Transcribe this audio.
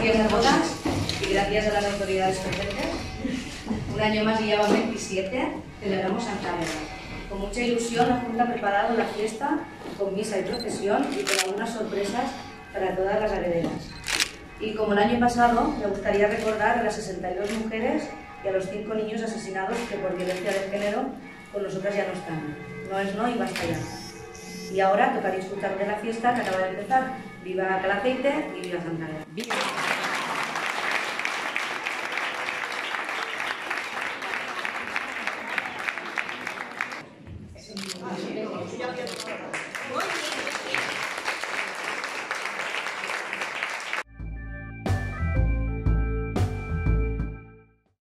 tiene bodas y gracias a las autoridades presentes, un año más y ya van 27, celebramos Santa Águeda. Con mucha ilusión la Junta ha preparado la fiesta con misa y procesión y con algunas sorpresas para todas las aguederas. Y como el año pasado, me gustaría recordar a las 62 mujeres y a los 5 niños asesinados que por violencia de género con nosotras ya no están. No es no y basta ya. Y ahora toca disfrutar de la fiesta que acaba de empezar. ¡Viva Calaceite y viva Santa Águeda!